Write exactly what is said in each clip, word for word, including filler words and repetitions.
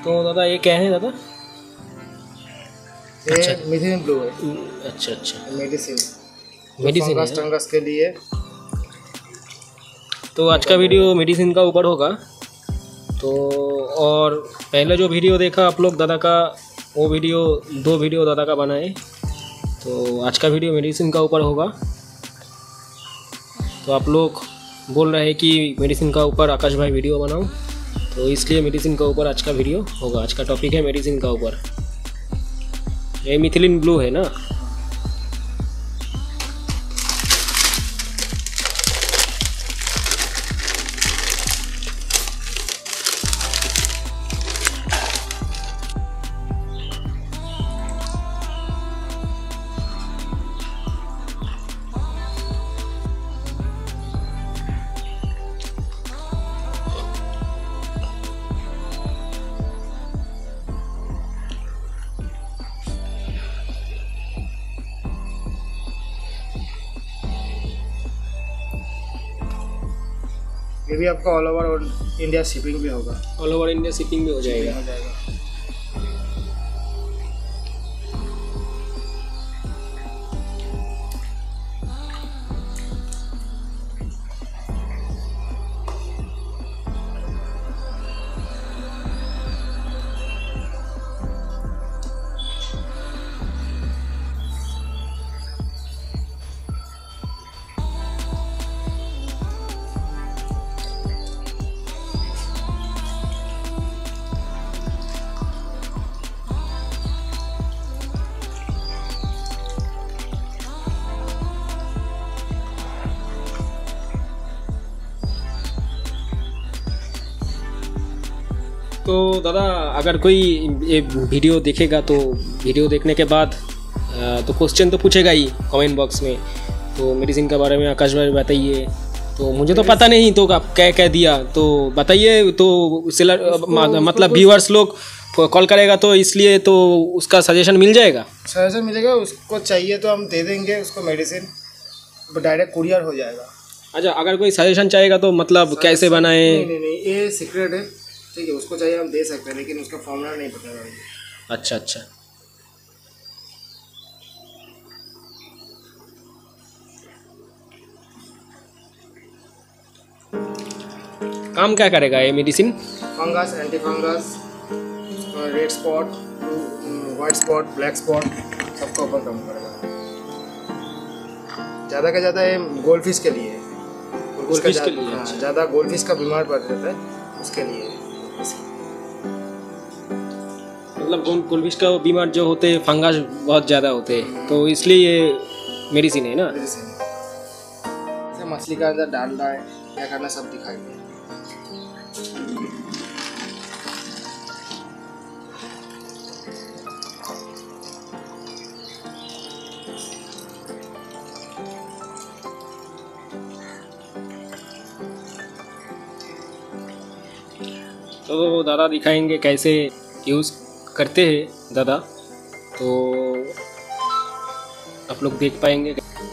तो दादा ये क्या है दादा? ये अच्छा मिथिलीन ब्लू है। अच्छा अच्छा मेडिसिन मेडिसिन है फंगस के लिए। तो आज का वीडियो मेडिसिन का ऊपर होगा। तो और पहले जो वीडियो देखा आप लोग दादा का, वो वीडियो दो वीडियो दादा का बनाए। तो आज का वीडियो मेडिसिन का ऊपर होगा। तो आप लोग बोल रहे हैं कि मेडिसिन का ऊपर आकाश भाई वीडियो बनाओ, तो इसलिए मेडिसिन का ऊपर आज का वीडियो होगा। आज का टॉपिक है मेडिसिन का ऊपर। ये मिथिलीन ब्लू है ना? ये भी आपका ऑल ओवर इंडिया शिपिंग भी होगा। ऑल ओवर इंडिया शिपिंग भी हो जाएगा। हो जाएगा। तो दादा अगर कोई ये वीडियो देखेगा तो वीडियो देखने के बाद तो क्वेश्चन तो पूछेगा ही कमेंट बॉक्स में। तो मेडिसिन के बारे में आकाश भाई बताइए। तो मुझे तो पता नहीं तो आप क्या क्या दिया तो बताइए। तो सेलर मतलब व्यूअर्स लोग कॉल करेगा तो इसलिए तो उसका सजेशन मिल जाएगा। सजेशन मिलेगा, उसको चाहिए तो हम दे देंगे उसको मेडिसिन, डायरेक्ट कुरियर हो जाएगा। अच्छा, अगर कोई सजेशन चाहेगा तो मतलब कैसे बनाए? नहीं नहीं नहीं ये सीक्रेट है, ठीक है। उसको चाहिए हम दे सकते हैं, लेकिन उसका फॉर्मूला नहीं पता है। अच्छा अच्छा। काम क्या करेगा ये medicine? Fungus, anti fungus, red spot, white spot, black spot, सबका ऊपर काम करेगा। ज़्यादा का ज़्यादा ये गोल्ड फिश के लिए, गोल्ड फिश के लिए ज़्यादा गोल्ड फिश का बीमार पड़ जाता है उसके लिए। मतलब गोल्ड फिश का बीमार जो होते हैं, फंगस बहुत ज़्यादा होते हैं, तो इसलिए ये मेडिसिन है ना? मेडिसिन मछली का अंदर डालना है क्या करना सब दिखाएंगे। तो दादा दिखाएंगे कैसे यूज़ करते हैं दादा, तो आप लोग देख पाएंगे।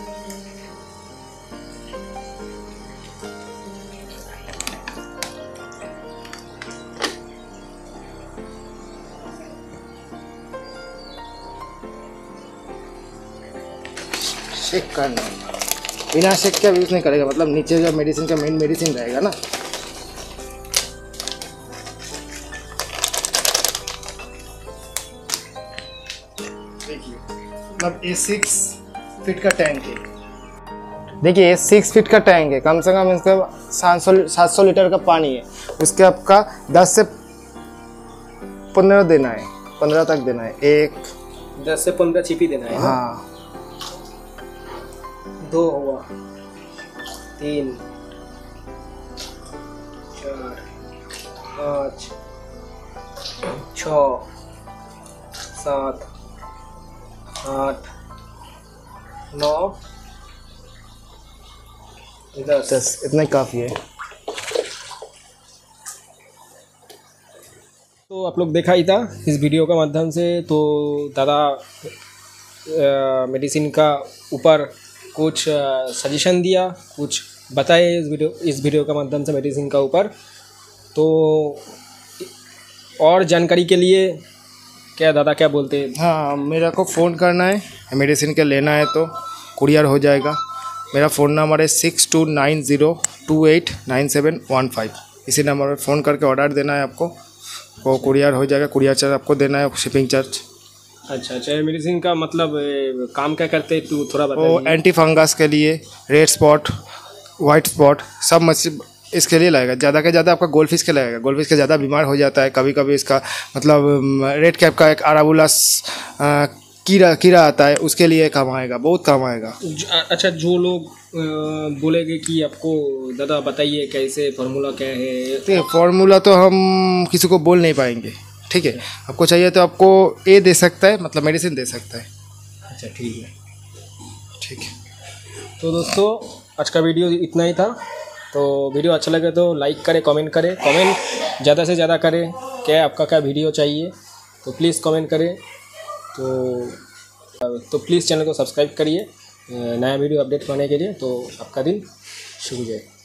शेक करना, बिना शेक के यूज़ नहीं करेगा। मतलब नीचे जो मेडिसिन का मेन मेडिसिन रहेगा ना, मतलब ये सिक्स फीट का टैंक है। देखिए ये सिक्स फीट का टैंक है, कम से कम इसका सात सौ सात सौ लीटर का पानी है। उसके आपका दस से पंद्रह देना है, पंद्रह तक देना है। एक दस से पंद्रह छिपी देना है। हाँ, दो हुआ, तीन, चार, पाँच, छ, सात, आठ, नौ, दस दस इतना ही काफ़ी है। तो आप लोग देखा ही था इस वीडियो के माध्यम से। तो दादा मेडिसिन का ऊपर कुछ सजेशन दिया, कुछ बताए इस वीडियो इस वीडियो के माध्यम से मेडिसिन का ऊपर। तो और जानकारी के लिए क्या दादा क्या बोलते हैं? हाँ, मेरे को फ़ोन करना है, मेडिसिन के लेना है तो कुरियर हो जाएगा। मेरा फ़ोन नंबर है six two nine zero two eight nine seven one five. इसी नंबर पर फ़ोन करके ऑर्डर देना है आपको, वो कुरियर हो जाएगा। कुरियर चार्ज आपको देना है, शिपिंग चार्ज। अच्छा अच्छा, मेडिसिन का मतलब ए, काम क्या करते हैं तू थोड़ा वो बताइए। एंटी फंगस के लिए, रेड स्पॉट, वाइट स्पॉट, सब मछली इसके लिए लगेगा। ज़्यादा के ज़्यादा आपका गोल्ड फिश के लगेगा। गोल्ड फिश के ज़्यादा बीमार हो जाता है कभी कभी। इसका मतलब रेड कैप का एक आराबुलास कीड़ा कीड़ा आता है, उसके लिए काम आएगा, बहुत काम आएगा। ज- अच्छा, जो लोग अ, बोलेंगे कि आपको दादा बताइए कैसे फार्मूला क्या है। ठीक है, फार्मूला तो हम किसी को बोल नहीं पाएंगे, ठीक है। आपको चाहिए तो आपको ए दे सकता है, मतलब मेडिसिन दे सकता है। अच्छा ठीक है। ठीक है, तो दोस्तों आज का वीडियो इतना ही था। तो वीडियो अच्छा लगे तो लाइक करें, कमेंट करें, कमेंट ज़्यादा से ज़्यादा करें। क्या आपका क्या वीडियो चाहिए तो प्लीज़ कमेंट करें। तो तो प्लीज़ चैनल को सब्सक्राइब करिए नया वीडियो अपडेट पाने के लिए। तो आपका दिन शुभ हो जाए।